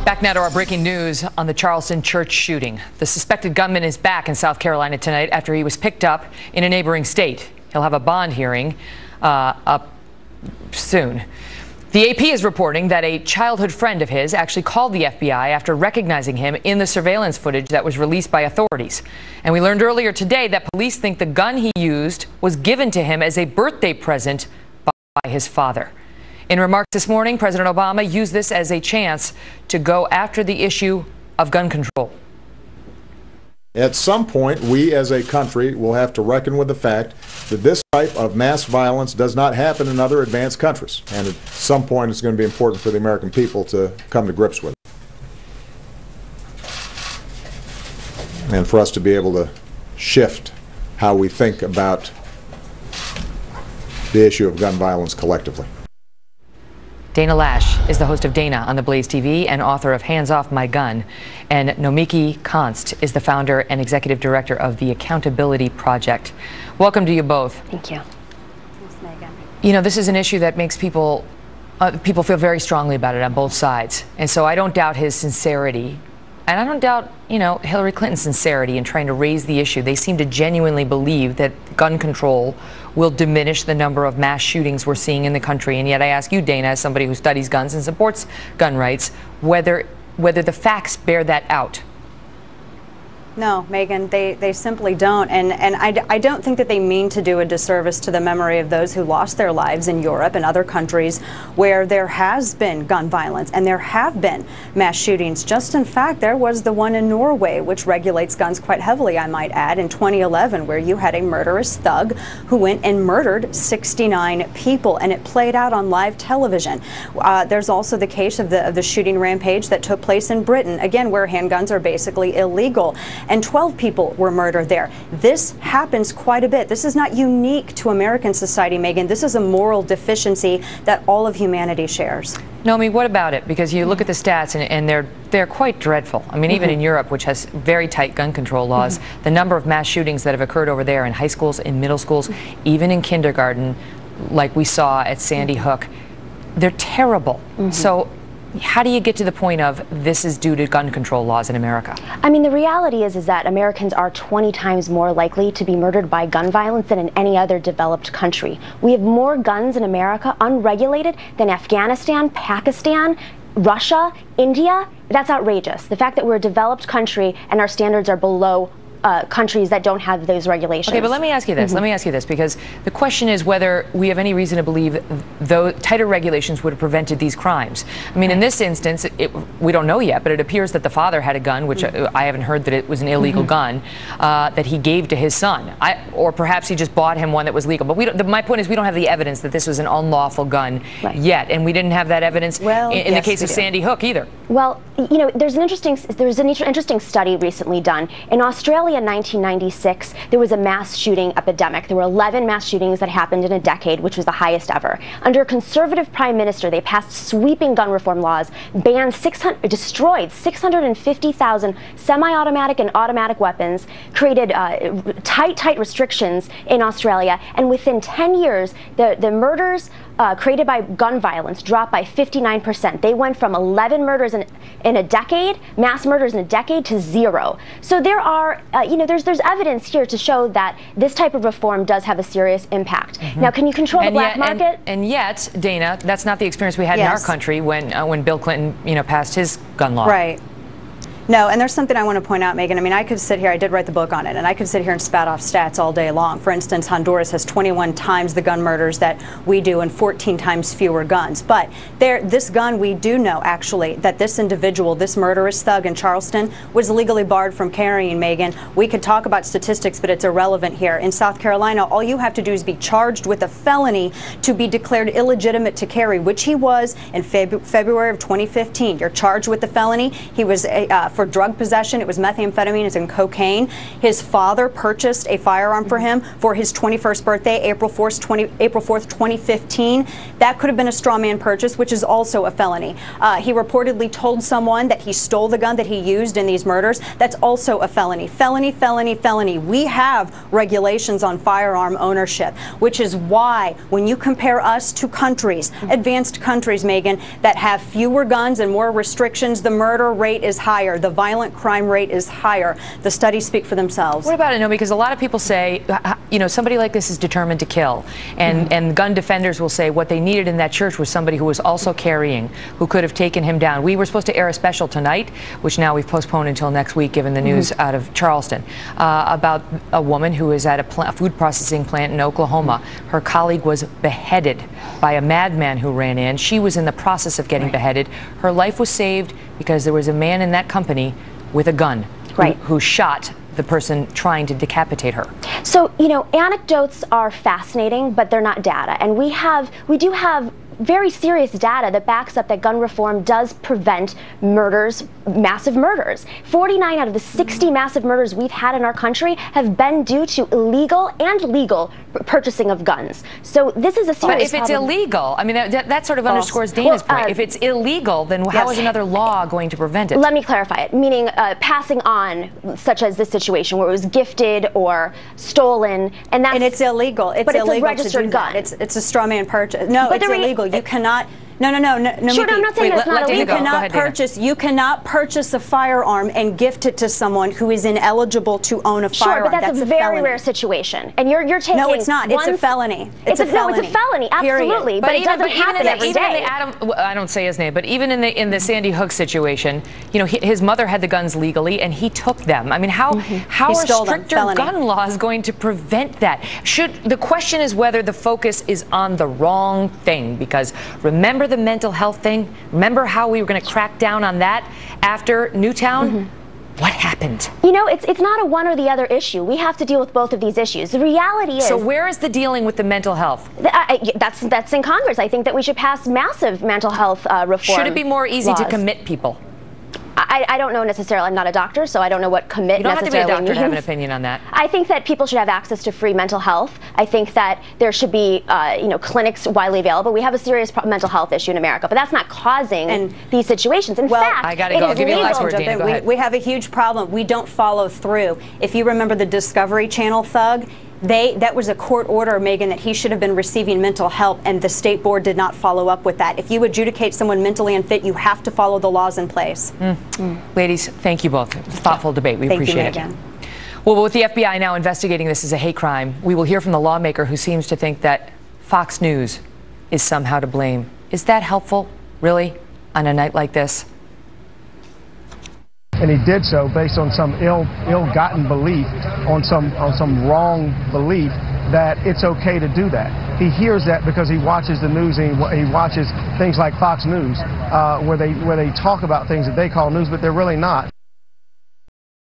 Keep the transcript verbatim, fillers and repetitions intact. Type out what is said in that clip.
Back now to our breaking news on the Charleston church shooting. The suspected gunman is back in South Carolina tonight after he was picked up in a neighboring state. He'll have a bond hearing uh, up soon. The A P is reporting that a childhood friend of his actually called the F B I after recognizing him in the surveillance footage that was released by authorities. And we learned earlier today that police think the gun he used was given to him as a birthday present by his father. In remarks this morning, President Obama used this as a chance to go after the issue of gun control. At some point, we as a country will have to reckon with the fact that this type of mass violence does not happen in other advanced countries. And at some point, it's going to be important for the American people to come to grips with it. And for us to be able to shift how we think about the issue of gun violence collectively. Dana Loesch is the host of Dana on the Blaze T V and author of Hands Off My Gun. And Nomiki Konst is the founder and executive director of the Accountability Project. Welcome to you both. Thank you. Thanks, Megan. You know, this is an issue that makes people, uh, people feel very strongly about it on both sides. And so I don't doubt his sincerity. And I don't doubt, you know, Hillary Clinton's sincerity in trying to raise the issue. They seem to genuinely believe that gun control will diminish the number of mass shootings we're seeing in the country. And yet I ask you, Dana, as somebody who studies guns and supports gun rights, whether whether the facts bear that out. No, Megan, they, they simply don't. And, and I, I don't think that they mean to do a disservice to the memory of those who lost their lives in Europe and other countries where there has been gun violence and there have been mass shootings. Just in fact, there was the one in Norway, which regulates guns quite heavily, I might add, in twenty eleven, where you had a murderous thug who went and murdered sixty-nine people, and it played out on live television. Uh, there's also the case of the, of the shooting rampage that took place in Britain, again, where handguns are basically illegal. And twelve people were murdered there. This happens quite a bit. This is not unique to American society, Megan. This is a moral deficiency that all of humanity shares. Nomi, what about it? Because you look at the stats and, and they're they're quite dreadful. I mean, mm-hmm. even in Europe, which has very tight gun control laws, mm-hmm. the number of mass shootings that have occurred over there in high schools, in middle schools, mm-hmm. even in kindergarten, like we saw at Sandy mm-hmm. Hook, they're terrible. Mm-hmm. So how do you get to the point of this is due to gun control laws in America? I mean, the reality is is that Americans are twenty times more likely to be murdered by gun violence than in any other developed country. We have more guns in America unregulated than Afghanistan, Pakistan, Russia, India. That's outrageous. The fact that we're a developed country and our standards are below Uh, countries that don't have those regulations. Okay, but let me ask you this. Mm-hmm. Let me ask you this, because the question is whether we have any reason to believe though tighter regulations would have prevented these crimes. I mean, in this instance, it, we don't know yet, but it appears that the father had a gun, which mm-hmm. I haven't heard that it was an illegal mm-hmm. gun, uh, that he gave to his son. I, or perhaps he just bought him one that was legal. But we don't, the, my point is we don't have the evidence that this was an unlawful gun right. yet, and we didn't have that evidence well, in, in yes, the case of do. Sandy Hook either. Well, you know, there's an interesting there's an interesting study recently done in Australia. In nineteen ninety-six, there was a mass shooting epidemic. There were eleven mass shootings that happened in a decade, which was the highest ever. Under a conservative prime minister, they passed sweeping gun reform laws, banned six hundred, destroyed six hundred fifty thousand semi-automatic and automatic weapons, created uh, tight, tight restrictions in Australia, and within ten years, the the murders Uh, created by gun violence dropped by fifty-nine percent. They went from eleven murders in, in a decade, mass murders in a decade, to zero. So there are, uh, you know, there's there's evidence here to show that this type of reform does have a serious impact. Mm-hmm. Now, can you control and the black yet, market? And, and yet, Dana, that's not the experience we had yes. in our country when uh, when Bill Clinton, you know, passed his gun law. Right. No, and there's something I want to point out, Megan. I mean, I could sit here, I did write the book on it, and I could sit here and spat off stats all day long. For instance, Honduras has twenty-one times the gun murders that we do and fourteen times fewer guns. But there, this gun, we do know, actually, that this individual, this murderous thug in Charleston, was legally barred from carrying, Megan. We could talk about statistics, but it's irrelevant here. In South Carolina, all you have to do is be charged with a felony to be declared illegitimate to carry, which he was in Feb February of twenty fifteen. You're charged with the felony. He was uh, for drug possession. It was methamphetamine and cocaine. His father purchased a firearm for him for his twenty-first birthday, April fourth, twenty fifteen. That could have been a straw man purchase, which is also a felony. Uh, he reportedly told someone that he stole the gun that he used in these murders. That's also a felony. Felony, felony, felony. We have regulations on firearm ownership, which is why when you compare us to countries, advanced countries, Megan, that have fewer guns and more restrictions, the murder rate is higher. The violent crime rate is higher. The studies speak for themselves. What about it, no? Because a lot of people say, you know, somebody like this is determined to kill. And, mm-hmm. and gun defenders will say what they needed in that church was somebody who was also carrying, who could have taken him down. We were supposed to air a special tonight, which now we've postponed until next week, given the news mm-hmm. out of Charleston, uh, about a woman who is at a, pl- a food processing plant in Oklahoma. Her colleague was beheaded by a madman who ran in. She was in the process of getting right. beheaded. Her life was saved because there was a man in that company with a gun right. who, who shot the person trying to decapitate her. So, you know, anecdotes are fascinating, but they're not data. And we have, we do have very serious data that backs up that gun reform does prevent murders, massive murders. forty-nine out of the sixty massive murders we've had in our country have been due to illegal and legal purchasing of guns. So this is a serious problem. But if it's problem. illegal, I mean, that, that sort of False. underscores Dana's well, uh, point. If it's illegal, then how yes. is another law going to prevent it? Let me clarify it, meaning uh, passing on, such as this situation where it was gifted or stolen, and that's and it's illegal. It's but it's illegal a registered to do gun. That. It's it's a straw man purchase. No, but it's illegal. You cannot. No, no, no, no. no sure, no, I'm not saying Wait, it's let, not let illegal. You cannot ahead, purchase. You cannot purchase a firearm and gift it to someone who is ineligible to own a sure, firearm. Sure, but that's, that's a, a very felony. rare situation, and you're you're taking. No, it's not. It's a felony. It's, it's a, a felony. No, it's a felony. Absolutely, Period. but, but it even, doesn't but happen even every even day. In the Adam, well, I don't say his name, but even in the in the Sandy Hook situation, you know, his mother had the guns legally, and he took them. I mean, how mm-hmm. how he are stricter gun laws going to prevent that? Should the question is whether the focus is on the wrong thing? Because remember the mental health thing. Remember how we were going to crack down on that after Newtown? Mm-hmm. What happened? You know, it's it's not a one or the other issue. We have to deal with both of these issues. The reality is. So where is the dealing with the mental health? Th- I, that's that's in Congress. I think that we should pass massive mental health uh, reform. Should it be more easy laws. to commit people? I, I don't know necessarily. I'm not a doctor, so I don't know what commit You don't have to be a necessarily doctor to have an means. opinion on that. I think that people should have access to free mental health. I think that there should be, uh, you know, clinics widely available. We have a serious pro- mental health issue in America, but that's not causing and these situations. In well, fact, I gotta it go. is Give me the legal. last word, Dana. Go we, ahead. we have a huge problem. We don't follow through. If you remember the Discovery Channel thug, They, that was a court order, Megan, that he should have been receiving mental help, and the state board did not follow up with that. If you adjudicate someone mentally unfit, you have to follow the laws in place. Mm. Mm. Ladies, thank you both. Thoughtful debate. We thank appreciate you, it. Megan. Well, with the F B I now investigating this as a hate crime, we will hear from the lawmaker who seems to think that Fox News is somehow to blame. Is that helpful, really, on a night like this? And he did so based on some ill, ill-gotten belief, on some, on some wrong belief that it's okay to do that. He hears that because he watches the news and he, he watches things like Fox News, uh, where they, where they talk about things that they call news, but they're really not.